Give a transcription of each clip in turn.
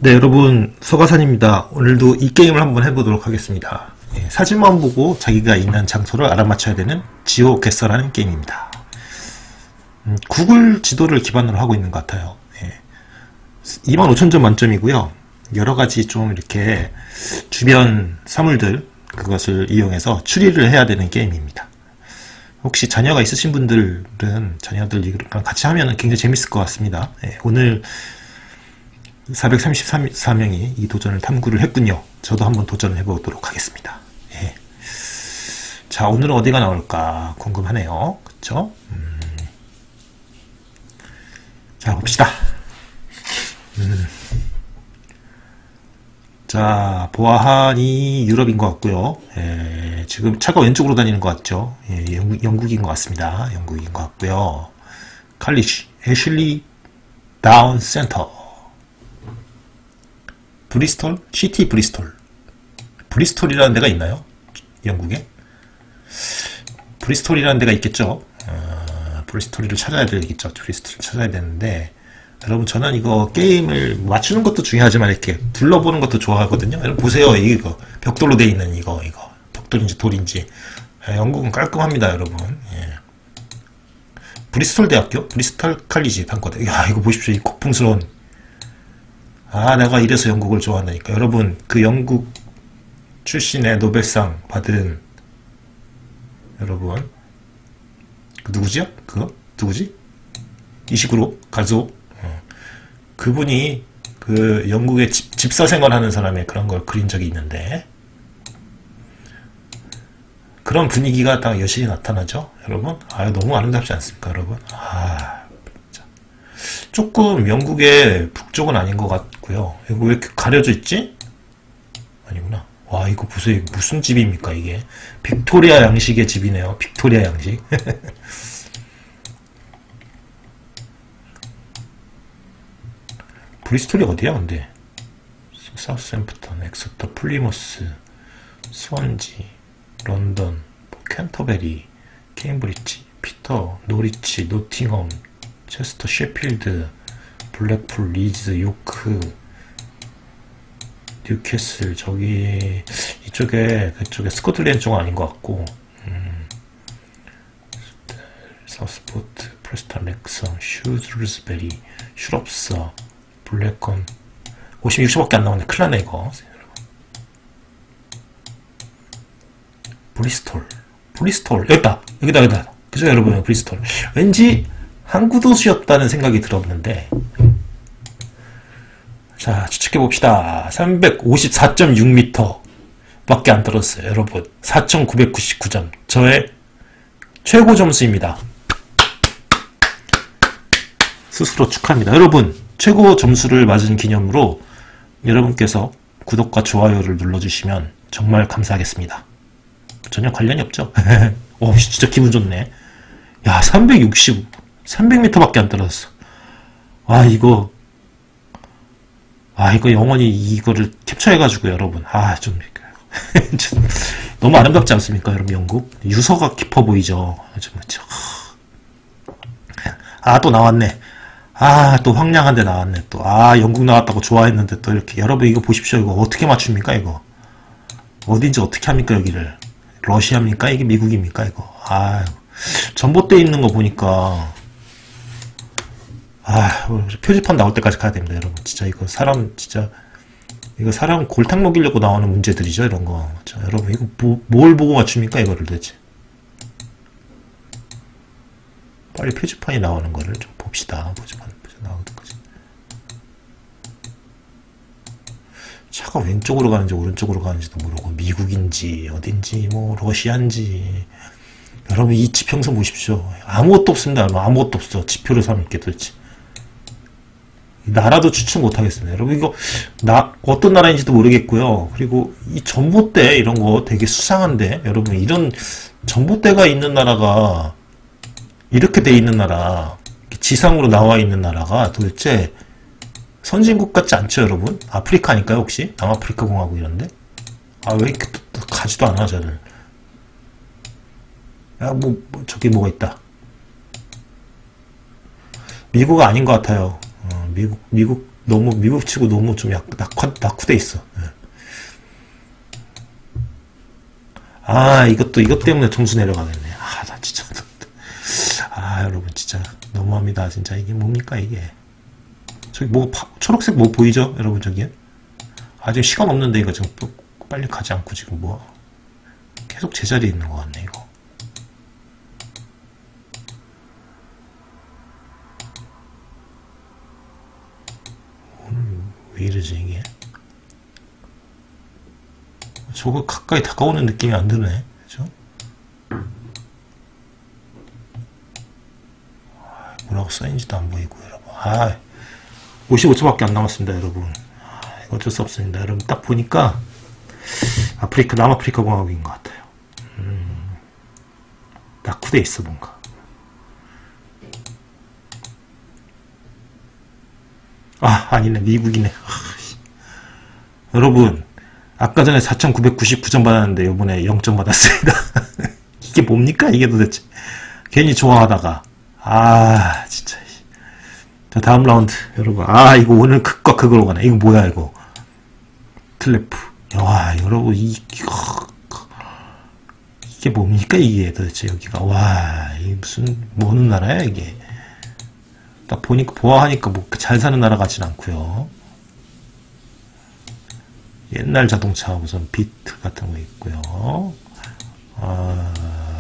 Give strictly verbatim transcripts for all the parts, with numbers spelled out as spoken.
네, 여러분, 서가산입니다. 오늘도 이 게임을 한번 해보도록 하겠습니다. 예, 사진만 보고 자기가 있는 장소를 알아맞혀야 되는 지오게서라는 게임입니다. 음, 구글 지도를 기반으로 하고 있는 것 같아요. 예, 이만 오천 점 만점이고요. 여러가지 좀 이렇게 주변 사물들, 그것을 이용해서 추리를 해야 되는 게임입니다. 혹시 자녀가 있으신 분들은 자녀들이랑 같이 하면 굉장히 재밌을 것 같습니다. 예, 오늘 사백삼십사 명이 이 도전을 탐구를 했군요. 저도 한번 도전을 해보도록 하겠습니다. 예. 자, 오늘은 어디가 나올까 궁금하네요. 그쵸? 음. 자, 봅시다. 음. 자, 보아하니 유럽인 것 같고요. 예, 지금 차가 왼쪽으로 다니는 것 같죠? 예, 영국, 영국인 것 같습니다. 영국인 것 같고요. 칼리시, 애슐리 다운 센터. 브리스톨? 시티 브리스톨. 브리스톨이라는 데가 있나요? 영국에? 브리스톨이라는 데가 있겠죠? 어, 브리스톨을 찾아야 되겠죠? 브리스톨을 찾아야 되는데, 여러분, 저는 이거 게임을 맞추는 것도 중요하지만 이렇게 둘러보는 것도 좋아하거든요. 여러분, 보세요. 이거. 벽돌로 돼 있는 이거, 이거. 벽돌인지 돌인지. 예, 영국은 깔끔합니다, 여러분. 예. 브리스톨 대학교? 브리스톨 칼리지 단과대. 야, 이거 보십시오. 이 고풍스러운. 아, 내가 이래서 영국을 좋아한다니까. 여러분, 그 영국 출신의 노벨상 받은, 여러분, 그 누구지요? 그거? 누구지? 이식으로 가수. 어. 그분이 그 영국의 집, 집사 생활하는 사람의 그런 걸 그린 적이 있는데, 그런 분위기가 딱 여실히 나타나죠? 여러분? 아, 너무 아름답지 않습니까, 여러분? 아. 조금 영국의 북쪽은 아닌 것 같고요. 이거 왜 이렇게 가려져 있지? 아니구나. 와, 이거 보세요. 이거 무슨 집입니까, 이게? 빅토리아 양식의 집이네요. 빅토리아 양식. 브리스톨이 어디야, 근데? 사우스햄프턴, 엑서터, 플리머스, 스완지, 런던, 캔터베리, 케임브리지, 피터, 노리치, 노팅엄, 체스터, 셰필드, 블랙풀, 리즈, 요크, 뉴캐슬. 저기 이쪽에 그쪽에 스코틀랜드 쪽은 아닌 것 같고, 음. 사우스포트, 프레스턴, 렉선, 슈즈베리, 슈럽서, 블랙건. 오십, 육십밖에 안 나오는데 큰일 나네 이거. 브리스톨, 브리스톨 여기다, 여기다, 여기다. 그죠 여러분? 브리스톨. 왠지 항구 도시였다는 생각이 들었는데, 자, 추측해봅시다. 삼백오십사 점 육 미터 밖에 안 떨어졌어요, 여러분. 사천구백구십구 점. 저의 최고 점수입니다. 스스로 축하합니다. 여러분, 최고 점수를 맞은 기념으로 여러분께서 구독과 좋아요를 눌러주시면 정말 감사하겠습니다. 전혀 관련이 없죠? 오, 진짜 기분 좋네. 야, 삼백육십, 삼백 미터밖에 안 떨어졌어. 아, 이거, 아, 이거 영원히 이거를 캡처해가지고, 여러분. 아, 좀, 좀 너무 아름답지 않습니까, 여러분, 영국? 유서가 깊어 보이죠? 좀, 좀. 아, 또 나왔네. 아, 또 황량한 데 나왔네, 또. 아, 영국 나왔다고 좋아했는데, 또 이렇게. 여러분, 이거 보십시오. 이거 어떻게 맞춥니까, 이거? 어딘지 어떻게 합니까, 여기를? 러시아입니까? 이게 미국입니까, 이거? 아, 전봇대 있는 거 보니까, 아, 표지판 나올 때까지 가야 됩니다, 여러분. 진짜 이거 사람, 진짜, 이거 사람 골탕 먹이려고 나오는 문제들이죠, 이런 거. 자, 여러분, 이거 뭐, 뭘 보고 맞춥니까, 이거를 도대체. 빨리 표지판이 나오는 거를 좀 봅시다. 표지판, 표지판 나오는 거지. 차가 왼쪽으로 가는지 오른쪽으로 가는지도 모르고, 미국인지, 어딘지, 뭐, 러시아인지. 여러분, 이 지평선 보십시오. 아무것도 없습니다. 아무것도 없어. 지표를 사면 이렇게 도대체. 나라도 추측 못하겠습니다. 여러분, 이거, 나, 어떤 나라인지도 모르겠고요. 그리고 이 전봇대, 이런 거 되게 수상한데, 여러분, 이런 전봇대가 있는 나라가, 이렇게 돼 있는 나라, 지상으로 나와 있는 나라가 도대체 선진국 같지 않죠, 여러분? 아프리카 아닐까요, 혹시? 남아프리카 공화국 이런데? 아, 왜 이렇게 또, 또 가지도 않아, 저는. 야, 뭐, 뭐, 저기 뭐가 있다. 미국 아닌 것 같아요. 어, 미국, 미국 너무 미국치고 너무 좀 약, 낙화, 낙후돼 있어. 예. 아, 이것도 이것 때문에 점수 내려가겠네. 아, 나 진짜. 아, 여러분 진짜 너무합니다. 진짜 이게 뭡니까 이게. 저기 뭐 파, 초록색 뭐 보이죠? 여러분 저기요. 아직 시간 없는데 이거 지금 또 빨리 가지 않고 지금 뭐 계속 제자리에 있는 것 같네 이거. 오늘 왜 이러지 이게. 저거 가까이 다가오는 느낌이 안 드네. 그죠? 뭐라고 써있는지도 안 보이고 여러분. 아, 오십오 초밖에 안 남았습니다 여러분. 아, 어쩔 수 없습니다 여러분. 딱 보니까 아프리카 남아프리카 공화국인 것 같아요. 음, 낙후돼 있어 뭔가. 아, 아니네 미국이네. 아, 여러분 아까 전에 사천구백구십구 점 받았는데 요번에 영 점 받았습니다. 이게 뭡니까 이게 도대체. 괜히 좋아하다가 아 진짜. 자 다음 라운드 여러분. 아 이거 오늘 극과 극으로 가네. 이거 뭐야 이거. 클래프. 와 여러분 이, 이게 뭡니까 이게 도대체 여기가. 와 이게 무슨 뭐 어느 나라야 이게. 딱 보니까 보아하니까 뭐 잘 사는 나라 같진 않고요. 옛날 자동차 우선 비트 같은 거 있고요. 아,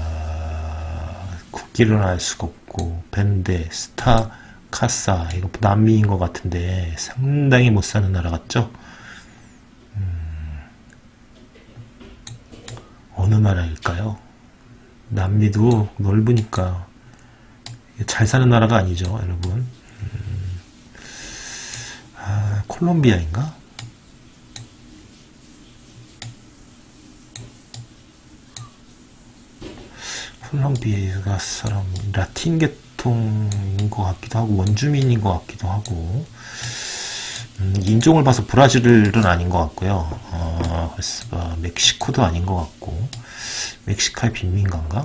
국기를 알 수가 없고 벤데, 스타, 카사 이거 남미인 것 같은데 상당히 못 사는 나라 같죠? 음, 어느 나라일까요? 남미도 넓으니까 잘 사는 나라가 아니죠, 여러분. 음, 아, 콜롬비아인가? 콜롬비아 사람 라틴 계통인 것 같기도 하고 원주민인 것 같기도 하고. 음, 인종을 봐서 브라질은 아닌 것 같고요. 어, 그래서 멕시코도 아닌 것 같고. 멕시카의 빈민가인가?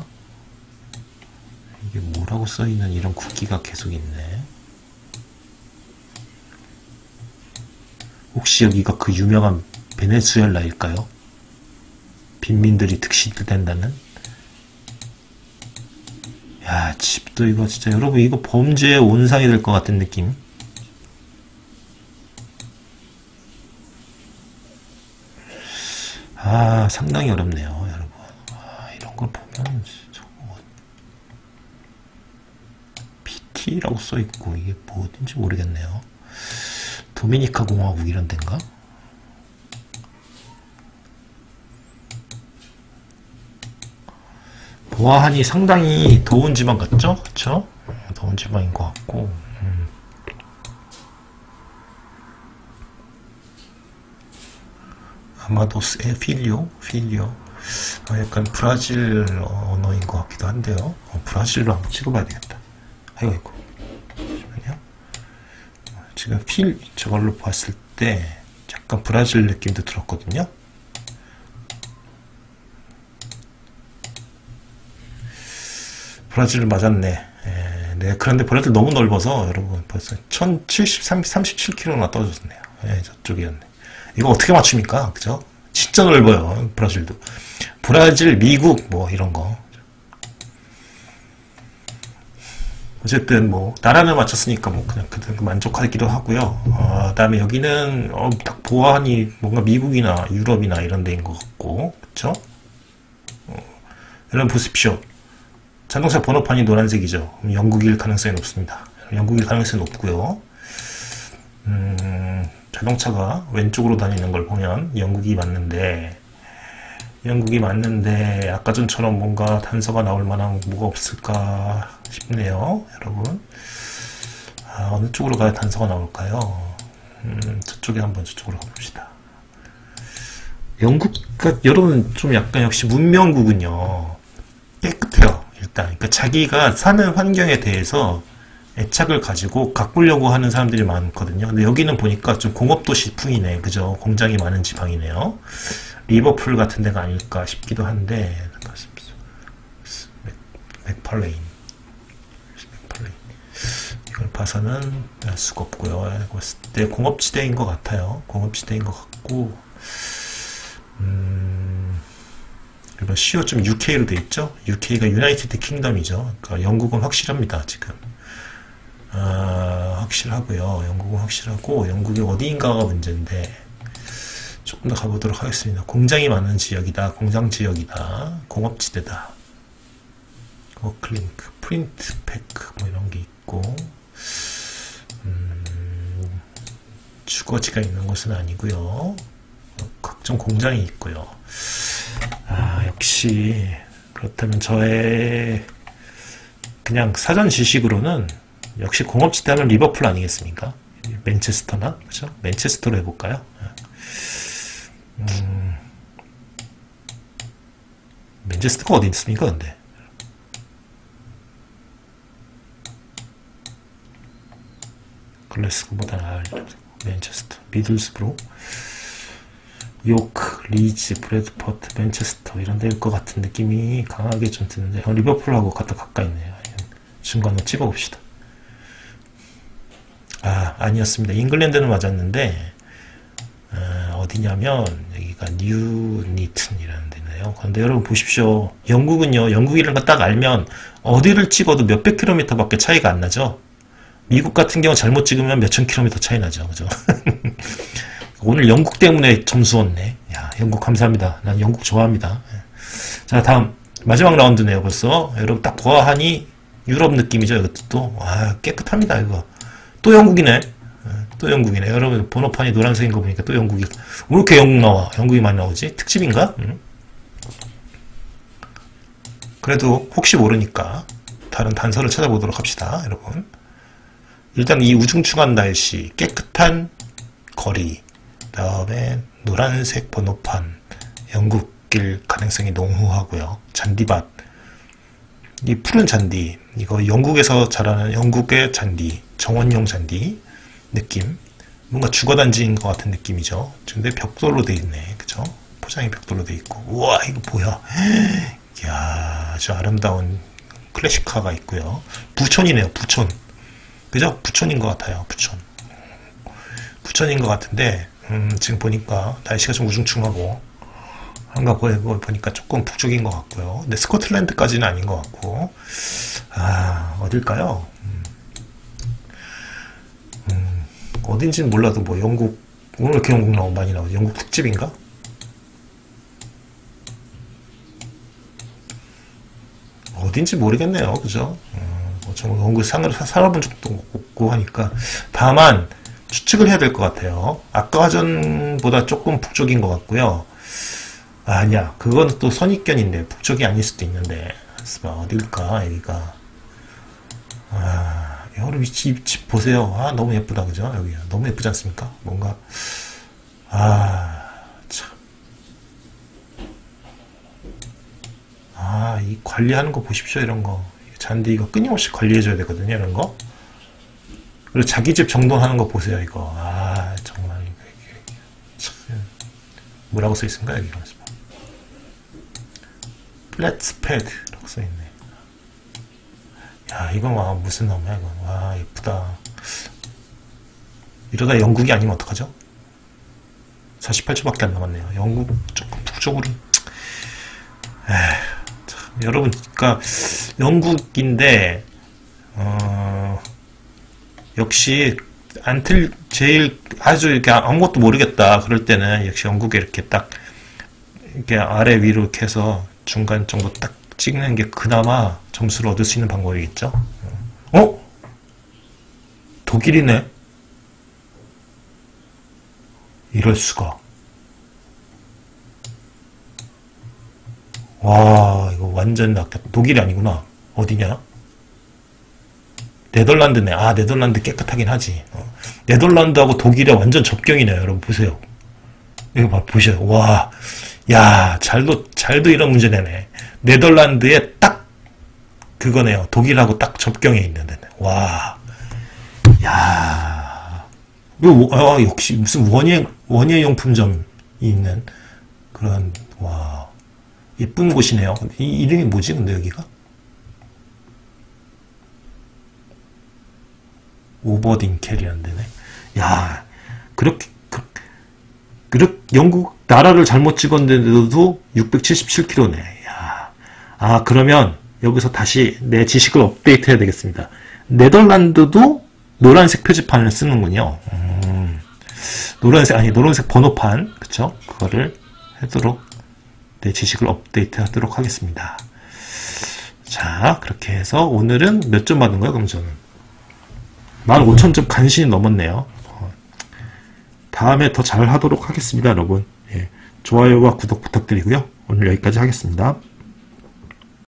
이게 뭐라고 써있는 이런 국기가 계속 있네. 혹시 여기가 그 유명한 베네수엘라일까요? 빈민들이 득실된다는? 야, 집도 이거 진짜 여러분 이거 범죄의 온상이 될 것 같은 느낌. 아, 상당히 어렵네요, 여러분. 아, 이런 걸 보면 저거 피티라고 써 있고 이게 뭐 어딘지 모르겠네요. 도미니카 공화국 이런 데인가? 보아하니 상당히 더운 지방 같죠? 그쵸? 더운 지방인 것 같고. 음. 아마도스 에 필리오? 필리오. 아, 약간 브라질 언어인 것 같기도 한데요. 어, 브라질로 한번 찍어봐야 되겠다. 아이고, 아이고. 잠시만요. 지금 필, 저걸로 봤을 때 약간 브라질 느낌도 들었거든요. 브라질 맞았네. 예, 네, 그런데 브라질 너무 넓어서 여러분 벌써 천칠십삼, 삼십칠 킬로미터나 떨어졌네요. 예, 저쪽이었네. 이거 어떻게 맞춥니까? 그죠? 진짜 넓어요. 브라질도. 브라질, 미국 뭐 이런 거. 어쨌든 뭐 나라를 맞췄으니까 뭐 그냥 그냥 만족하기도 하고요. 어, 그다음에 여기는 어, 딱 보아하니 뭔가 미국이나 유럽이나 이런 데인 것 같고, 그렇죠? 어, 여러분 보십시오. 자동차 번호판이 노란색이죠. 영국일 가능성이 높습니다. 영국일 가능성이 높고요. 음, 자동차가 왼쪽으로 다니는 걸 보면 영국이 맞는데 영국이 맞는데 아까 전처럼 뭔가 단서가 나올 만한 뭐가 없을까 싶네요. 여러분 아, 어느 쪽으로 가야 단서가 나올까요? 음, 저쪽에 한번 저쪽으로 가봅시다. 영국가 여러분 좀 약간 역시 문명국은요 깨끗해요. 일단 그러니까 자기가 사는 환경에 대해서 애착을 가지고 가꾸려고 하는 사람들이 많거든요. 근데 여기는 보니까 좀 공업도시풍이네. 그죠? 공장이 많은 지방이네요. 리버풀 같은 데가 아닐까 싶기도 한데 맥, 맥팔레인 맥팔레인 이걸 봐서는 알 수가 없고요. 봤을 때 공업지대인 것 같아요. 공업지대인 것 같고, 음, 그리고 씨오 점 유케이로 돼 있죠. 유케이가 유나이티드 킹덤이죠. 그러니까 영국은 확실합니다. 지금 아, 확실하고요. 영국은 확실하고, 영국이 어디인가가 문제인데 조금 더 가보도록 하겠습니다. 공장이 많은 지역이다. 공장 지역이다. 공업지대다. 워크링크, 프린트 패크 뭐 이런 게 있고, 음, 주거지가 있는 곳은 아니고요. 각종 공장이 있고요. 아, 역시 그렇다면 저의 그냥 사전 지식으로는 역시 공업지대 하면 리버풀 아니겠습니까? 맨체스터나, 그죠? 맨체스터로 해볼까요? 음, 맨체스터가 어디 있습니까, 근데? 글래스고보다 나을 맨체스터, 미들스브로, 요크, 리즈, 브래드퍼트, 맨체스터 이런 데일 것 같은 느낌이 강하게 좀 드는데, 어, 리버풀하고 갖다 가까이 있네요. 중간으로 찍어봅시다. 아, 아니었습니다. 잉글랜드는 맞았는데, 아, 어디냐면 여기가 뉴니튼이라는 데네요. 그런데 여러분 보십시오. 영국은요, 영국이라는 거 딱 알면 어디를 찍어도 몇백 킬로미터 밖에 차이가 안 나죠. 미국 같은 경우 잘못 찍으면 몇천 킬로미터 차이 나죠. 그죠? 오늘 영국 때문에 점수 얻네. 야, 영국 감사합니다. 난 영국 좋아합니다. 자, 다음 마지막 라운드네요. 벌써 여러분 딱 보아하니 유럽 느낌이죠. 이것도 또 와, 깨끗합니다. 이거 또 영국이네. 또 영국이네. 여러분 번호판이 노란색인 거 보니까 또 영국이. 왜 이렇게 영국 나와? 영국이 많이 나오지? 특집인가? 응? 그래도 혹시 모르니까 다른 단서를 찾아보도록 합시다. 여러분 일단 이 우중충한 날씨, 깨끗한 거리, 그 다음에 노란색 번호판, 영국길 가능성이 농후하고요. 잔디밭, 이 푸른 잔디, 이거 영국에서 자라는 영국의 잔디, 정원용 잔디 느낌, 뭔가 주거단지인 것 같은 느낌이죠. 근데 벽돌로 돼 있네, 그죠? 포장이 벽돌로 돼 있고, 우와 이거 뭐야? 이야, 아주 아름다운 클래식카가 있고요. 부촌이네요, 부촌. 그죠? 부촌인 것 같아요. 부촌. 부촌인 것 같은데, 음, 지금 보니까 날씨가 좀 우중충하고, 한가 보니까 조금 북쪽인 것 같고요. 근데 스코틀랜드까지는 아닌 것 같고, 아, 어딜까요? 음, 음, 어딘지는 몰라도 뭐 영국, 오늘 이렇게 영국 나오 많이 나오죠? 영국 특집인가? 어딘지 모르겠네요. 그죠? 음. 저는 영국에 살아본 적도 없고 하니까 다만 추측을 해야 될 것 같아요. 아까 전보다 조금 북쪽인 것 같고요. 아, 아니야, 그건 또 선입견인데 북쪽이 아닐 수도 있는데 어딜까 여기가. 아, 여러분 이 집, 집 보세요. 아, 너무 예쁘다. 그죠? 여기 너무 예쁘지 않습니까? 뭔가 아, 참. 아, 이 관리하는 거 보십시오. 이런 거 잔디 이거 끊임없이 관리해줘야 되거든요. 이런 거. 그리고 자기 집 정돈하는 거 보세요. 이거. 아, 정말. 참. 뭐라고 써있습니까? 여기. 플랫스패드라고 써있네. 야, 이건 와, 무슨 놈이야, 이건. 와, 예쁘다. 이러다 영국이 아니면 어떡하죠? 사십팔 초밖에 안 남았네요. 영국 조금 북쪽으로. 에휴. 여러분, 그러니까 영국인데 어, 역시 안틀 제일 아주 이렇게 아무것도 모르겠다 그럴 때는 역시 영국에 이렇게 딱 이렇게 아래 위로 이렇게 해서 중간 정도 딱 찍는 게 그나마 점수를 얻을 수 있는 방법이겠죠. 어? 독일이네. 이럴 수가. 와, 이거 완전 낚였다. 독일이 아니구나. 어디냐? 네덜란드네. 아, 네덜란드 깨끗하긴 하지. 어. 네덜란드하고 독일에 완전 접경이네요. 여러분 보세요. 이거 봐, 보셔요. 와, 야, 잘도, 잘도 이런 문제 내네. 네덜란드에 딱 그거네요. 독일하고 딱 접경에 있는 데네. 와, 야, 이거, 아, 역시 무슨 원예, 원예용품점이 있는 그런, 와. 예쁜 곳이네요. 이 이름이 뭐지? 근데 여기가? 오버딩 캐리 안 되네. 야, 그렇게, 그, 그렇게, 영국 나라를 잘못 찍었는데도 육백칠십칠 킬로미터네. 야, 아, 그러면 여기서 다시 내 지식을 업데이트 해야 되겠습니다. 네덜란드도 노란색 표지판을 쓰는군요. 음, 노란색, 아니, 노란색 번호판. 그쵸? 그거를 하도록, 내 지식을 업데이트 하도록 하겠습니다. 자, 그렇게 해서 오늘은 몇 점 받은 거야, 그럼 저는? 만 오천 점 간신히 넘었네요. 어, 다음에 더 잘 하도록 하겠습니다, 여러분. 예, 좋아요와 구독 부탁드리고요. 오늘 여기까지 하겠습니다.